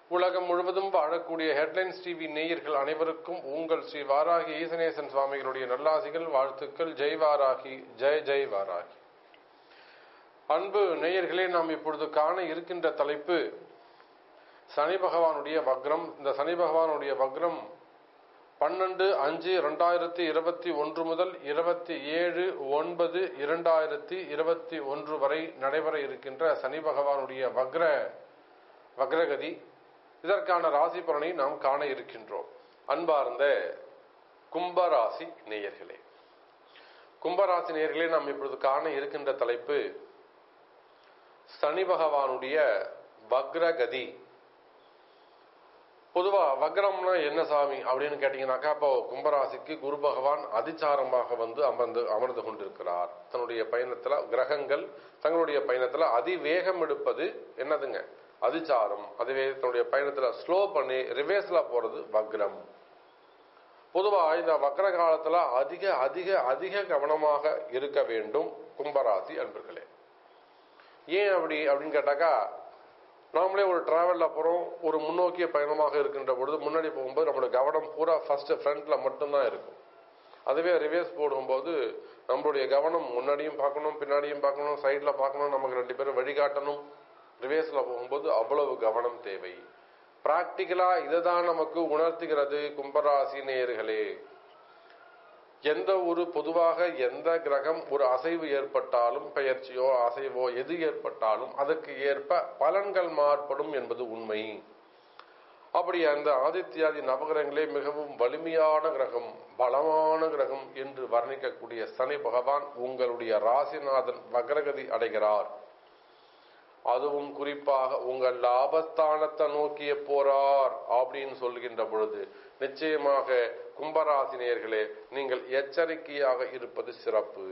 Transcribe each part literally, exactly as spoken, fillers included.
உலகம் முழுவதும் வாழக்கூடிய ஹெட்லைன்ஸ் டிவி நேயர்கள் அனைவருக்கும் உங்கள் ஸ்ரீ வாராகி ஈசனேசன் சுவாமிகளுடைய நல்லாசிகள், வாழ்த்துக்கள். ஜெய் வாராகி, ஜெய் ஜெய் வாராகி. அன்பு நேயர்களே, நாம் இப்பொழுது காண இருக்கின்ற தலைப்பு சனி பகவானுடைய வக்ரம். இந்த சனி பகவானுடைய வக்ரம் பன்னெண்டு அஞ்சு இரண்டாயிரத்தி இருபத்தி ஒன்று முதல் இருபத்தி ஏழு ஒன்பது இரண்டாயிரத்தி இருபத்தி ஒன்று வரை நடைபெற இருக்கின்ற சனி பகவானுடைய வக்ர வக்ரகதி. இதற்கான ராசி பலனை நாம் காண இருக்கின்றோம். அன்பார்ந்த கும்பராசி நேயர்களே, கும்பராசி நேயர்களே, நாம் இப்பொழுது காண இருக்கின்ற தலைப்பு சனி பகவானுடைய வக்ரகதி. பொதுவா வக்ரம்னா என்ன சாமி அப்படின்னு கேட்டீங்கன்னாக்கா, அப்போ கும்பராசிக்கு குரு பகவான் அதிசாரமாக வந்து அமர்ந்து அமர்ந்து கொண்டிருக்கிறார். தன்னுடைய பயணத்துல கிரகங்கள் தங்களுடைய பயணத்துல அதிவேகம் எடுப்பது என்னதுங்க? அதிசாரம். அதுவே தன்னுடைய பயணத்துல ஸ்லோ பண்ணி ரிவேர்ஸ்ல போறது வக்ரம். பொதுவா இந்த வக்ர காலத்துல அதிக அதிக அதிக கவனமாக இருக்க வேண்டும் கும்பராசி அன்பர்களே. ஏன் அப்படி அப்படின்னு கேட்டாக்கா, நாமளே ஒரு டிராவல்ல போறோம், ஒரு முன்னோக்கிய பயணமாக இருக்கின்ற பொழுது முன்னாடி போகும்போது நம்மளோட கவனம் பூரா ஃபர்ஸ்ட் ஃப்ரண்ட்ல மட்டும்தான் இருக்கும். அதுவே ரிவேர்ஸ் போடும்போது நம்மளுடைய கவனம் முன்னாடியும் பார்க்கணும், பின்னாடியும் பார்க்கணும், சைட்ல பார்க்கணும், நமக்கு ரெண்டு பேரும் வழிகாட்டணும். ரிவேர்ஸ்ல போகும்போது அவ்வளவு கவனம் தேவை. பிராக்டிக்கலா இதுதான் நமக்கு உணர்த்துகிறது கும்பராசி நேயர்களே. எந்த ஒரு பொதுவாக எந்த கிரகம் ஒரு அசைவு ஏற்பட்டாலும், பெயர்ச்சியோ அசைவோ எது ஏற்பட்டாலும் அதற்கு ஏற்ப பலன்கள் மாறுபடும் என்பது உண்மை. அப்படி அந்த ஆதித்யாதி நவகிரகங்களே மிகவும் வலிமையான கிரகம், பலமான கிரகம் என்று வர்ணிக்கக்கூடிய சனி பகவான் உங்களுடைய ராசிநாதன் வக்ரகதி அடைகிறார். அதுவும் குறிப்பாக உங்கள் லாபஸ்தானத்தை நோக்கிய போறார் அப்படின்னு சொல்கின்ற பொழுது நிச்சயமாக கும்பராசினியர்களே நீங்கள் எச்சரிக்கையாக இருப்பது சிறப்பு.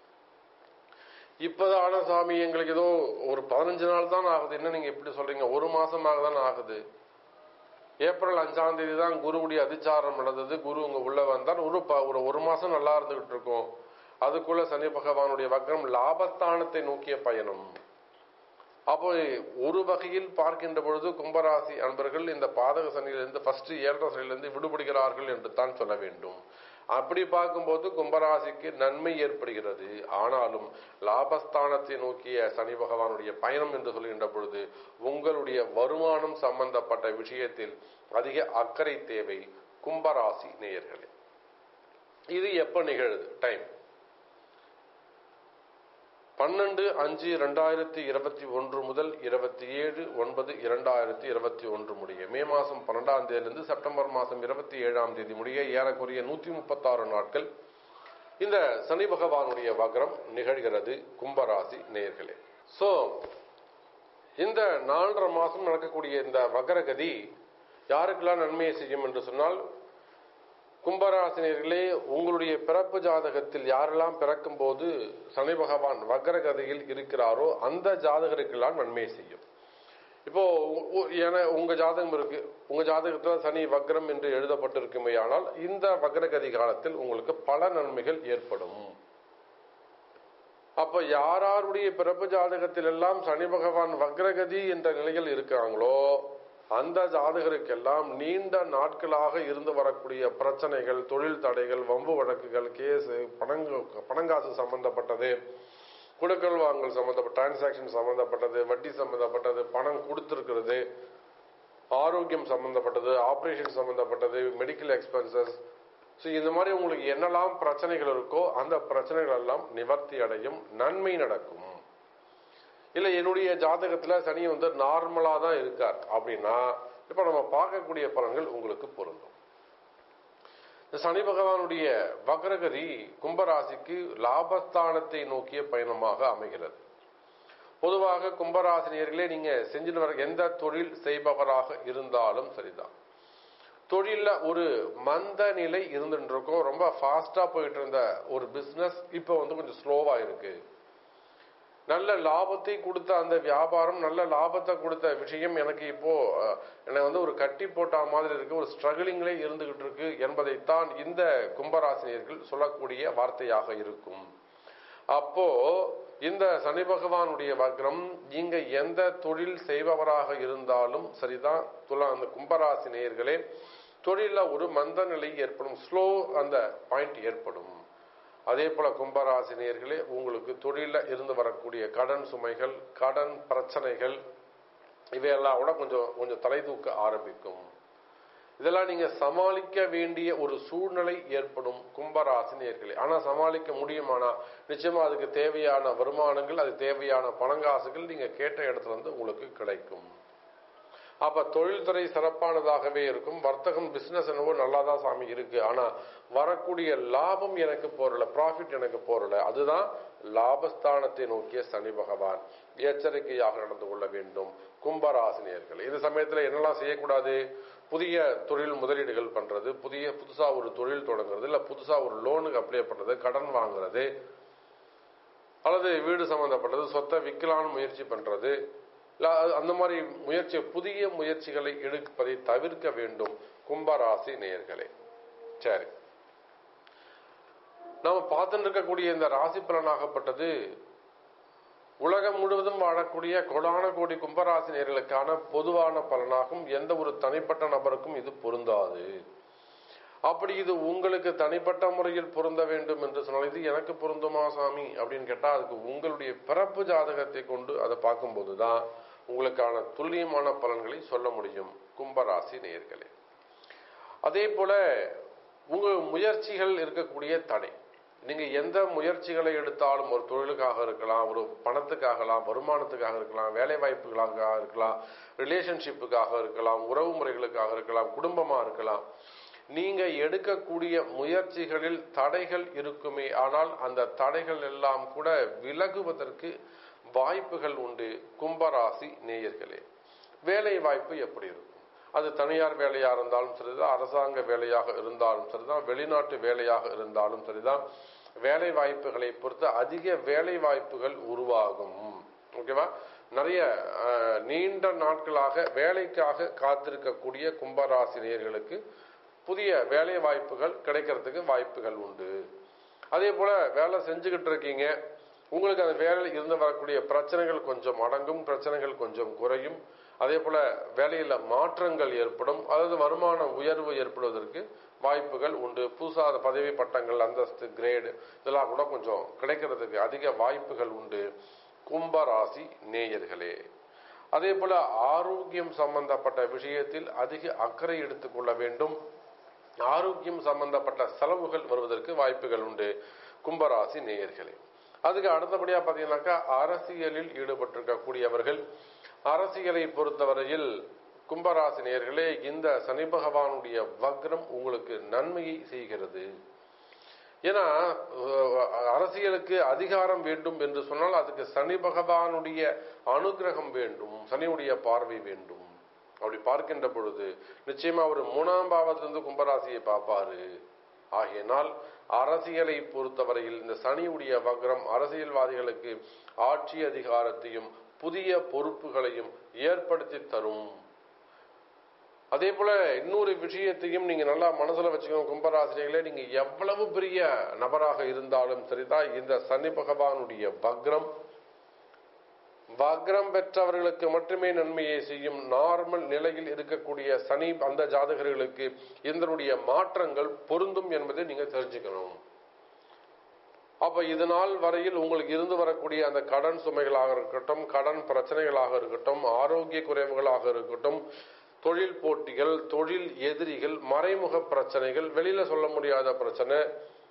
இப்பதான சாமி எங்களுக்கு ஏதோ ஒரு பதினஞ்சு நாள் தான் ஆகுது, என்ன நீங்க எப்படி சொல்றீங்க? ஒரு மாசமாக தான் ஆகுது. ஏப்ரல் அஞ்சாம் தேதி தான் குருவுடைய அதிச்சாரம் நடந்தது. குரு உங்க உள்ள வந்தால் ஒரு ஒரு ஒரு மாசம் நல்லா இருந்துகிட்டு இருக்கும். அதுக்குள்ள சனி பகவானுடைய வக்ரம் லாபஸ்தானத்தை நோக்கிய பயணம். அப்போ ஒரு வகையில் பார்க்கின்ற பொழுது கும்பராசி அன்பர்கள் இந்த பாதக சனியிலிருந்து ஃபர்ஸ்ட் ஏழரை சனியிலிருந்து விடுபடுகிறார்கள் என்று தான் சொல்ல வேண்டும். அப்படி பார்க்கும்போது கும்பராசிக்கு நன்மை ஏற்படுகிறது. ஆனாலும் லாபஸ்தானத்தை நோக்கிய சனி பகவானுடைய பயணம் என்று சொல்கின்ற பொழுது உங்களுடைய வருமானம் சம்பந்தப்பட்ட விஷயத்தில் அதிக அக்கறை தேவை கும்பராசி நேயர்களே. இது எப்ப நிகழுது? டைம் பன்னெண்டு அஞ்சு இரண்டாயிரத்தி இருபத்தி ஒன்று முதல் இருபத்தி ஏழு ஒன்பது இரண்டாயிரத்தி இருபத்தி ஒன்று முடிய மே மாசம் பன்னெண்டாம் தேதியிலிருந்து செப்டம்பர் மாசம் இருபத்தி ஏழாம் தேதி முடிய ஏறக்குறைய நூத்தி முப்பத்தி ஆறு நாட்கள் இந்த சனி பகவானுடைய வக்ரம் நிகழ்கிறது கும்பராசி நேயர்களே. சோ இந்த நாலரை மாசம் நடக்கக்கூடிய இந்த வக்ரகதி யாருக்கெல்லாம் நன்மையை செய்யும் என்று சொன்னால், கும்பராசினியர்களே உங்களுடைய பிறப்பு ஜாதகத்தில் யாரெல்லாம் பிறக்கும் போது சனி பகவான் வக்ரகதியில் இருக்கிறாரோ அந்த ஜாதகருக்கெல்லாம் நன்மை செய்யும். இப்போ உங்க ஜாதகம் இருக்கு, உங்க ஜாதகத்துல சனி வக்ரம் என்று எழுதப்பட்டிருக்குமே, ஆனால் இந்த வக்ரகதி காலத்தில் உங்களுக்கு பல நன்மைகள் ஏற்படும். அப்ப யாருடைய பிறப்பு ஜாதகத்தில் எல்லாம் சனி பகவான் வக்ரகதி என்ற நிலையில் இருக்கிறாங்களோ அந்த ஜாதகருக்கெல்லாம் நீண்ட நாட்களாக இருந்து வரக்கூடிய பிரச்சனைகள், தொழில் தடைகள், வம்பு வழக்குகள், கேஸு, பணங்க பணங்காசு சம்பந்தப்பட்டது, கொடுக்கல் வாங்கல் சம்பந்தப்பட்ட டிரான்சாக்சன் சம்பந்தப்பட்டது, வட்டி சம்பந்தப்பட்டது, பணம் கொடுத்திருக்கிறது, ஆரோக்கியம் சம்பந்தப்பட்டது, ஆபரேஷன் சம்பந்தப்பட்டது, மெடிக்கல் எக்ஸ்பென்சஸ், ஸோ இந்த மாதிரி உங்களுக்கு என்னெல்லாம் பிரச்சனைகள் இருக்கோ அந்த பிரச்சனைகள் எல்லாம் நிவர்த்தி அடையும், நன்மை நடக்கும். இல்ல என்னுடைய ஜாதகத்துல சனி வந்து நார்மலா தான் இருக்கார் அப்படின்னா இப்ப நம்ம பார்க்கக்கூடிய பலன்கள் உங்களுக்கு பொருந்தும். சனி பகவானுடைய வக்ரகதி கும்பராசிக்கு லாபஸ்தானத்தை நோக்கிய பயணமாக அமைகிறது. பொதுவாக கும்பராசினியர்களே நீங்க செஞ்சுட்டு வர எந்த தொழில் செய்பவராக இருந்தாலும் சரிதான், தொழில ஒரு மந்த நிலை இருந்துட்டு இருக்கும். ரொம்ப ஃபாஸ்டா போயிட்டு இருந்த ஒரு பிசினஸ் இப்ப வந்து கொஞ்சம் ஸ்லோவா இருக்கு. நல்ல லாபத்தை கொடுத்த அந்த வியாபாரம், நல்ல லாபத்தை கொடுத்த விஷயம் எனக்கு இப்போ எனக்கு வந்து ஒரு கட்டி போட்ட மாதிரி இருக்கு, ஒரு ஸ்ட்ரகிளிங்லே இருந்துகிட்டு இருக்கு என்பதைத்தான் இந்த கும்பராசினியர்கள் சொல்லக்கூடிய வார்த்தையாக இருக்கும். அப்போ இந்த சனி பகவானுடைய வக்ரம் நீங்க எந்த தொழில் செய்பவராக இருந்தாலும் சரிதான், துலா அந்த கும்பராசி நேயர்களே, தொழில ஒரு மந்த நிலை ஏற்படும், ஸ்லோ அந்த பாயிண்ட் ஏற்படும். அதே போல கும்பராசி நேயர்களே, உங்களுக்கு தொழில இருந்து வரக்கூடிய கடன் சுமைகள், கடன் பிரச்சனைகள் இவையெல்லாம் கூட கொஞ்சம் கொஞ்சம் தலை தூக்க ஆரம்பிக்கும். இதெல்லாம் நீங்க சமாளிக்க வேண்டிய ஒரு சூழ்நிலை ஏற்படும் கும்பராசி நேயர்களே. ஆனா சமாளிக்க முடியுமானா நிச்சயமா அதுக்கு தேவையான வருமானங்கள், அது தேவையான பணங்காசுகள் நீங்க கேட்ட இடத்துல இருந்து உங்களுக்கு கிடைக்கும். அப்ப தொழில்துறை சிறப்பானதாகவே இருக்கும். வர்த்தகம் பிசினஸ் என்னவோ நல்லாதான் சாமி இருக்கு, ஆனா வரக்கூடிய லாபம் எனக்கு போறல, ப்ராஃபிட் எனக்கு போறல. அதுதான் லாபஸ்தானத்தை நோக்கிய சனி பகவான். எச்சரிக்கையாக நடந்து கொள்ள வேண்டும் கும்பராசினியர்கள். இந்த சமயத்துல என்னெல்லாம் செய்யக்கூடாது? புதிய தொழில் முதலீடுகள் பண்றது, புதிய புதுசா ஒரு தொழில் தொடங்குறது, இல்ல புதுசா ஒரு லோனுக்கு அப்ளை பண்றது, கடன் வாங்குறது, அல்லது வீடு சம்பந்தப்பட்டது சொத்தை விற்கலான்னு முயற்சி பண்றது, அந்த மாதிரி முயற்சி புதிய முயற்சிகளை எடுப்பதை தவிர்க்க வேண்டும் கும்பராசி நேயர்களே. சரி, நாம பார்த்துட்டு இருக்கக்கூடிய இந்த ராசி பலனாகப்பட்டது உலகம் முழுவதும் வாழக்கூடிய கோடான கோடி கும்பராசி நேயர்களுக்கான பொதுவான பலனாகும். எந்த ஒரு தனிப்பட்ட நபருக்கும் இது பொருந்தாது. அப்படி இது உங்களுக்கு தனிப்பட்ட முறையில் பொருந்த வேண்டும் என்று சொன்னால், இது எனக்கு பொருந்துமா சாமி அப்படின்னு கேட்டா, அதுக்கு உங்களுடைய பிறப்பு ஜாதகத்தை கொண்டு அதை பார்க்கும்போதுதான் உங்களுக்கான துல்லியமான பலன்களை சொல்ல முடியும் கும்பராசி நேயர்களே. அதே போல உங்க முயற்சிகள் இருக்கக்கூடிய தடை, நீங்க எந்த முயற்சிகளை எடுத்தாலும், ஒரு தொழிலுக்காக இருக்கலாம், ஒரு பணத்துக்காகலாம், வருமானத்துக்காக இருக்கலாம், வேலை வாய்ப்புகளாக இருக்கலாம், ரிலேஷன்ஷிப்புக்காக இருக்கலாம், உறவு முறைகளுக்காக இருக்கலாம், குடும்பமா இருக்கலாம், நீங்க எடுக்கக்கூடிய முயற்சிகளில் தடைகள் இருக்குமே, ஆனால் அந்த தடைகள் எல்லாம் கூட விலகுவதற்கு வாய்ப்புகள் உண்டு கும்பராசி நேயர்களே. வேலை வாய்ப்பு எப்படி இருக்கும்? அது தனியார் வேலையா இருந்தாலும் சரிதான், அரசாங்க வேலையாக இருந்தாலும் சரிதான், வெளிநாட்டு வேலையாக இருந்தாலும் சரிதான், வேலை வாய்ப்புகளை பொறுத்து அதிக வேலை வாய்ப்புகள் உருவாகும். ஓகேவா? நிறைய நீண்ட நாட்களாக வேலைக்காக காத்திருக்கக்கூடிய கும்பராசி நேயர்களுக்கு புதிய வேலை வாய்ப்புகள் கிடைக்கிறதுக்கு வாய்ப்புகள் உண்டு. அதே போல வேலை செஞ்சுக்கிட்டு இருக்கீங்க, உங்களுக்கு அந்த வேலையில் இருந்து வரக்கூடிய பிரச்சனைகள் கொஞ்சம் அடங்கும், பிரச்சனைகள் கொஞ்சம் குறையும். அதே போல வேலையில மாற்றங்கள் ஏற்படும், அதாவது வருமான உயர்வு ஏற்படுவதற்கு வாய்ப்புகள் உண்டு. புதுசாத பதவி பட்டங்கள், அந்தஸ்து, கிரேடு இதெல்லாம் கூட கொஞ்சம் கிடைக்கிறதுக்கு அதிக வாய்ப்புகள் உண்டு கும்பராசி நேயர்களே. அதே போல ஆரோக்கியம் சம்பந்தப்பட்ட விஷயத்தில் அதிக அக்கறை எடுத்துக்கொள்ள வேண்டும். ஆரோக்கியம் சம்பந்தப்பட்ட செலவுகள் வருவதற்கு வாய்ப்புகள் உண்டு கும்பராசி நேயர்களே. அதுக்கு அடுத்தபடியா பாத்தீங்கன்னாக்கா, அரசியலில் ஈடுபட்டிருக்கக்கூடியவர்கள், அரசியலை பொறுத்தவரையில் கும்பராசி நேயர்களே, இந்த சனி பகவானுடைய வக்ரம் உங்களுக்கு நன்மையை செய்கிறது. ஏன்னா அரசியலுக்கு அதிகாரம் வேண்டும் என்று சொன்னால் அதுக்கு சனி பகவானுடைய அனுகிரகம் வேண்டும், சனியுடைய பார்வை வேண்டும். அப்படி பார்க்கின்ற பொழுது நிச்சயமா ஒரு மூணாம் பாவத்திலிருந்து கும்பராசியை பார்ப்பாரு. ஆகையினால் அரசியலை பொறுத்தவரையில் இந்த சனியுடைய வக்ரம் அரசியல்வாதிகளுக்கு ஆட்சி அதிகாரத்தையும் புதிய பொறுப்புகளையும் ஏற்படுத்தி தரும். அதே போல இன்னொரு விஷயத்தையும் நீங்க நல்லா மனசுல வச்சுக்கோங்க கும்பராசினியர்களே, நீங்க எவ்வளவு பெரிய நபராக இருந்தாலும் சரிதான், இந்த சனி பகவானுடைய வக்ரம் வக்ரம் பெற்றவர்களுக்கு மட்டுமே நன்மையை செய்யும். நார்மல் நிலையில் இருக்கக்கூடிய சனி அந்த ஜாதகர்களுக்கு இதனுடைய மாற்றங்கள் பொருந்தும் என்பதை நீங்க தெரிஞ்சுக்கணும். அப்ப இதனால் வரையில் உங்களுக்கு இருந்து வரக்கூடிய அந்த கடன் சுமைகளாக இருக்கட்டும், கடன் பிரச்சனைகளாக இருக்கட்டும், ஆரோக்கிய குறைவுகளாக இருக்கட்டும், தொழில் போட்டிகள், தொழில் எதிரிகள், மறைமுக பிரச்சனைகள், வெளியில சொல்ல முடியாத பிரச்சனை,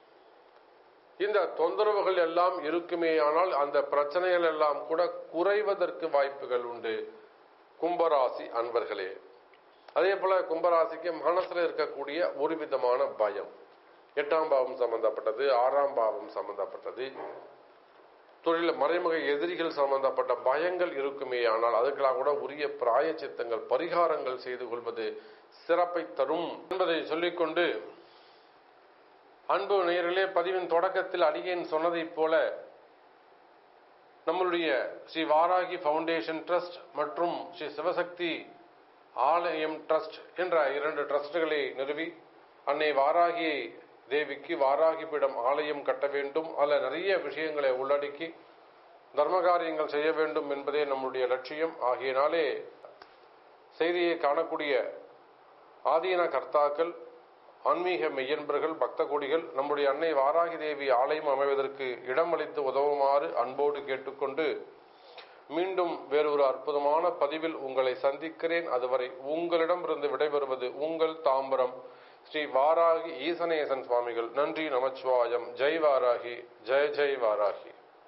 இந்த தொந்தரவுகள் எல்லாம் இருக்குமே, ஆனால் அந்த பிரச்சனைகள் எல்லாம் கூட குறைவதற்கு வாய்ப்புகள் உண்டு கும்பராசி அன்பர்களே. அதே போல கும்பராசிக்கு மனசுல இருக்கக்கூடிய ஒரு விதமான பயம், எட்டாம் பாவம் சம்பந்தப்பட்டது, ஆறாம் பாவம் சம்பந்தப்பட்டது, தொழில் மறைமுக எதிரிகள் சம்பந்தப்பட்ட பயங்கள் இருக்குமே, ஆனால் அதுக்கெல்லாம் கூட உரிய பிராயச்சித்தங்கள் பரிகாரங்கள் செய்து கொள்வது சிறப்பை தரும் என்பதை சொல்லிக்கொண்டு, அன்பு நேயர்களே, பதிவின் தொடக்கத்தில் அடியேன் சொன்னதை போல நம்மளுடைய ஸ்ரீ வாராகி ஃபவுண்டேஷன் ட்ரஸ்ட் மற்றும் ஸ்ரீ சிவசக்தி ஆலயம் ட்ரஸ்ட் என்ற இரண்டு ட்ரஸ்டுகளை நிறுவி அன்னை வாராகி தேவிக்கு வாராகி பீடம் ஆலயம் கட்ட வேண்டும். அதில் நிறைய விஷயங்களை உள்ளடக்கி தர்ம காரியங்கள் செய்ய வேண்டும் என்பதே நம்முடைய லட்சியம். ஆகியனாலே செய்தியை காணக்கூடிய ஆதீன கர்த்தாக்கள், ஆன்மீக மெய்யன்பர்கள், பக்த கொடிகள் நம்முடைய அன்னை வாராகி தேவி ஆலயம் அமைவதற்கு இடமளித்து உதவுமாறு அன்போடு கேட்டுக்கொண்டு மீண்டும் வேறொரு அற்புதமான பதிவில் உங்களை சந்திக்கிறேன். அதுவரை உங்களிடமிருந்து விடைபெறுவது உங்கள் தாம்பரம் ஸ்ரீ வாராகி ஈசனேசன் சுவாமிகள். நன்றி, நமச்சிவாயம். ஜெய் வாராகி, ஜெய ஜெய் வாராகி.